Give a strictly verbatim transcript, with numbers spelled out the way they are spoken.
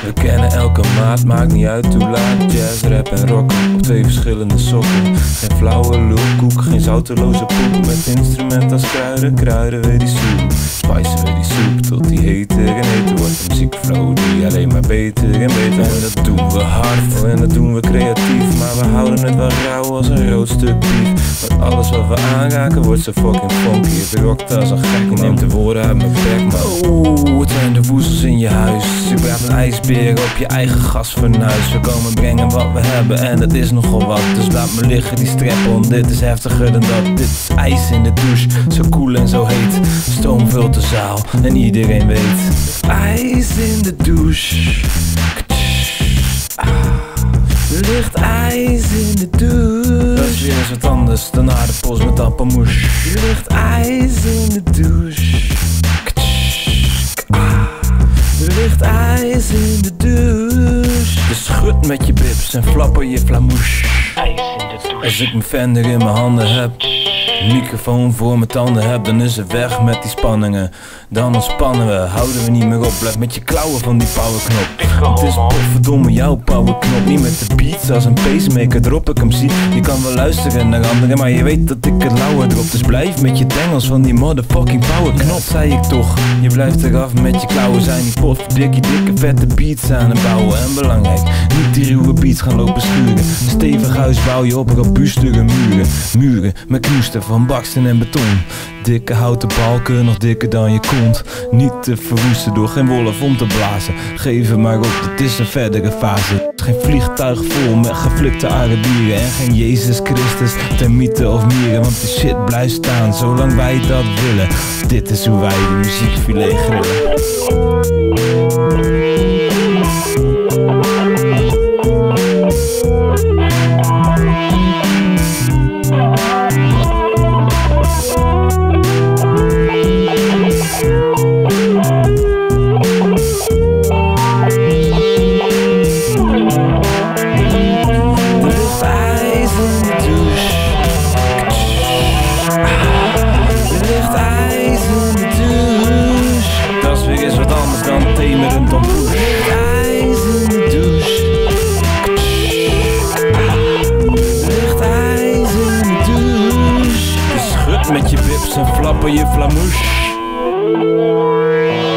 We kennen elke maat, maakt niet uit hoe laat. Jazz, rap en rock op twee verschillende sokken. Geen flauwe lulkoek, geen zouteloze poep. Met instrument als kruiden, kruiden weer die soep. Spicen weer die soep tot die heter en heter wordt. De muziekflow die alleen maar beter en beter. En dat doen we hard, en dat doen we creatief. Maar we houden het wel rauw als een rood stuk bief. Want alles wat we aanraken wordt zo fucking funky. Het rokt als een gek, man. Neemt de woorden uit mijn bek, man. Oeh, het zijn de woezels in je huis. Je braadt een ijsbeer op je eigen gasfornuis. We komen brengen wat we hebben en dat is nogal wat. Dus laat me liggen die strap-on, dit is heftiger dan dat. Dit is ijs in de douche, zo koel en zo heet. Stoom vult de zaal en iedereen weet. Ijs in de douche. Er ligt ijs in de douche. Dat is weer eens wat anders dan aardappels met appelmoes. Er ligt ijs in de douche. Er ligt ijs in de douche. Dus schud met je bips en flapper je flamouche. Als ik mijn Fender in mijn handen heb, microfoon voor mijn tanden heb, dan is het weg met die spanningen. Dan ontspannen we, houden we niet meer op. Blijf met je klauwen van die powerknop. Het is potverdomme jouw powerknop. Niet met de beats als een pacemaker drop ik hem zie. Je kan wel luisteren naar anderen, maar je weet dat ik het lauwer drop. Dus blijf met je tengels van die motherfucking powerknop. Dat zei ik toch, je blijft eraf met je klauwen. Zijn die potverdikkie dikke vette beats aan het bouwen. En belangrijk, niet die ruwe beats gaan lopen schuren. Een stevig huis bouw je op robuustere muren. Muren met knoesten van baksteen en beton. Dikke houten balken, nog dikker dan je kont. Niet te verwoesten door geen wolf om te blazen. Geef het maar op, dit is een verdere fase. Geen vliegtuig vol met geflikte Arabieren. En geen Jezus Christus, termieten of mieren. Want die shit blijft staan, zolang wij dat willen. Dit is hoe wij de muziekfilet grillen. Temerend op push. Ijs in de douche. Ligt ijs in de douche. Je schudt met je bips en flapper je flamouche.